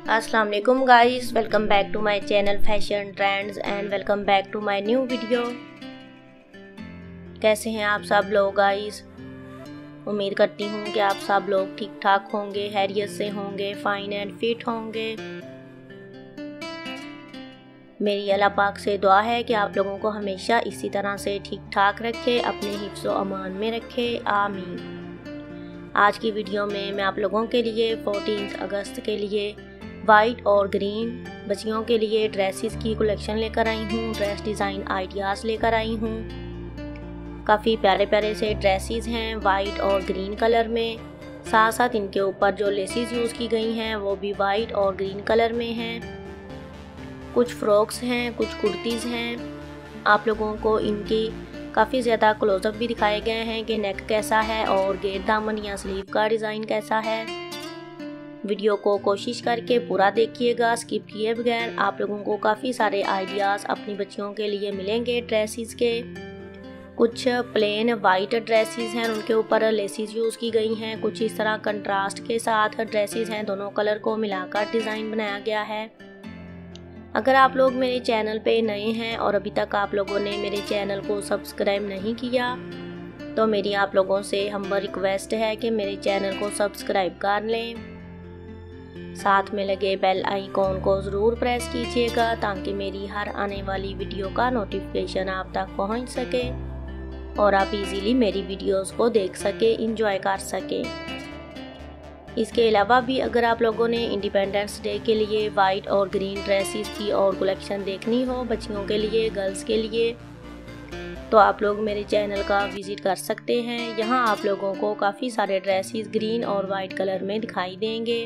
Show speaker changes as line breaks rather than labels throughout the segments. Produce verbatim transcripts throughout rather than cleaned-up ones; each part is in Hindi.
अस्सलाम वालेकुम guys, welcome back to my channel fashion trends and welcome back to my new video. कैसे हैं आप सब लोग गाइस? उम्मीद करती हूँ कि आप सब लोग ठीक ठाक होंगे, हैरियत से होंगे, फाइन एंड फिट होंगे। मेरी अल्लाह पाक से दुआ है कि आप लोगों को हमेशा इसी तरह से ठीक ठाक रखे, अपने हिफ्ज़ व अमान में रखे, आमीन। आज की वीडियो में मैं आप लोगों के लिए चौदह अगस्त के लिए वाइट और ग्रीन बच्चियों के लिए ड्रेसेस की कलेक्शन लेकर आई हूँ, ड्रेस डिज़ाइन आइडियाज़ लेकर आई हूँ। काफ़ी प्यारे प्यारे से ड्रेसेस हैं वाइट और ग्रीन कलर में, साथ साथ इनके ऊपर जो लेसेस यूज़ की गई हैं वो भी वाइट और ग्रीन कलर में हैं। कुछ फ्रॉक्स हैं, कुछ कुर्तीज़ हैं। आप लोगों को इनकी काफ़ी ज़्यादा क्लोजअप भी दिखाए गए हैं कि नेक कैसा है और घेर दामन या स्लीव का डिज़ाइन कैसा है। वीडियो को कोशिश करके पूरा देखिएगा, स्किप किए बगैर। आप लोगों को काफ़ी सारे आइडियाज़ अपनी बच्चियों के लिए मिलेंगे ड्रेसेस के। कुछ प्लेन वाइट ड्रेसेस हैं, उनके ऊपर लेसेस यूज़ की गई हैं। कुछ इस तरह कंट्रास्ट के साथ ड्रेसेस हैं, दोनों कलर को मिलाकर डिज़ाइन बनाया गया है। अगर आप लोग मेरे चैनल पे नए हैं और अभी तक आप लोगों ने मेरे चैनल को सब्सक्राइब नहीं किया तो मेरी आप लोगों से हम्बल रिक्वेस्ट है कि मेरे चैनल को सब्सक्राइब कर लें। साथ में लगे बेल आइकॉन को ज़रूर प्रेस कीजिएगा ताकि मेरी हर आने वाली वीडियो का नोटिफिकेशन आप तक पहुंच सके और आप इजीली मेरी वीडियोस को देख सके, एंजॉय कर सके। इसके अलावा भी अगर आप लोगों ने इंडिपेंडेंस डे के लिए वाइट और ग्रीन ड्रेसेस की और कलेक्शन देखनी हो बच्चियों के लिए, गर्ल्स के लिए, तो आप लोग मेरे चैनल का विज़िट कर सकते हैं। यहाँ आप लोगों को काफ़ी सारे ड्रेसेस ग्रीन और वाइट कलर में दिखाई देंगे।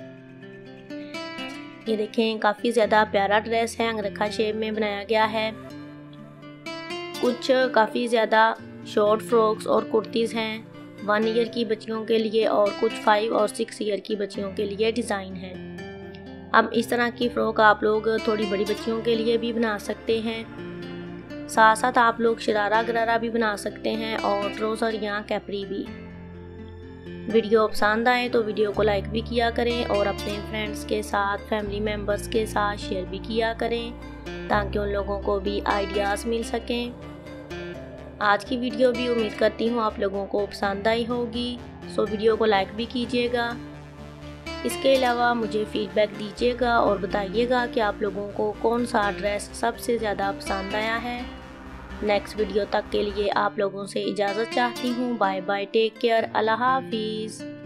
ये देखें, काफ़ी ज़्यादा प्यारा ड्रेस है, अंगरखा शेप में बनाया गया है। कुछ काफ़ी ज़्यादा शॉर्ट फ्रॉक्स और कुर्तीज़ हैं वन ईयर की बच्चियों के लिए और कुछ फाइव और सिक्स ईयर की बच्चियों के लिए डिज़ाइन है। अब इस तरह की फ़्रॉक आप लोग थोड़ी बड़ी बच्चियों के लिए भी बना सकते हैं। साथ साथ आप लोग शरारा गरारा भी बना सकते हैं और ट्राउज़र या कैपरी भी। वीडियो पसंद आए तो वीडियो को लाइक भी किया करें और अपने फ्रेंड्स के साथ, फैमिली मेम्बर्स के साथ शेयर भी किया करें ताकि उन लोगों को भी आइडियाज़ मिल सकें। आज की वीडियो भी उम्मीद करती हूँ आप लोगों को पसंद आई होगी, सो वीडियो को लाइक भी कीजिएगा। इसके अलावा मुझे फीडबैक दीजिएगा और बताइएगा कि आप लोगों को कौन सा ड्रेस सबसे ज़्यादा पसंद आया है। नेक्स्ट वीडियो तक के लिए आप लोगों से इजाज़त चाहती हूँ। बाय बाय, टेक केयर, अल्लाह हाफिज़।